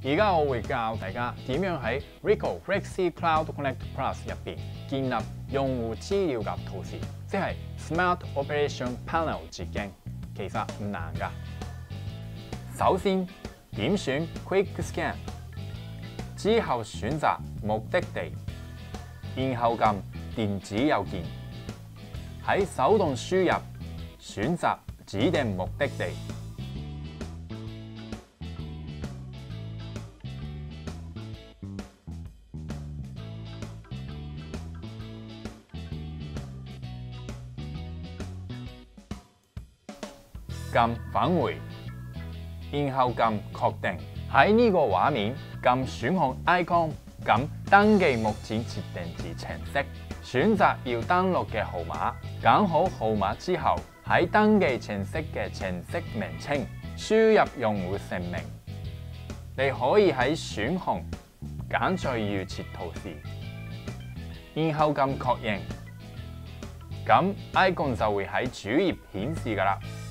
而家我會教大家點樣喺 Ricoh Flexi Cloud Connect Plus 入邊建立用戶資料夾圖示，即係 Smart Operation Panel 捷徑。其實唔難㗎。首先點選 Quick Scan， 之後選擇目的地，然後撳電子郵件。喺手動輸入選擇指定目的地。撳返回，然後撳確定。喺呢個畫面，撳選項 icon， 撳登記目前設定自程式，選擇要登錄嘅號碼，揀好號碼之後，喺登記程式嘅程式名稱輸入用戶姓名。你可以喺選項揀最預設圖示，然後撳確認，咁 icon 就會喺主頁顯示㗎啦。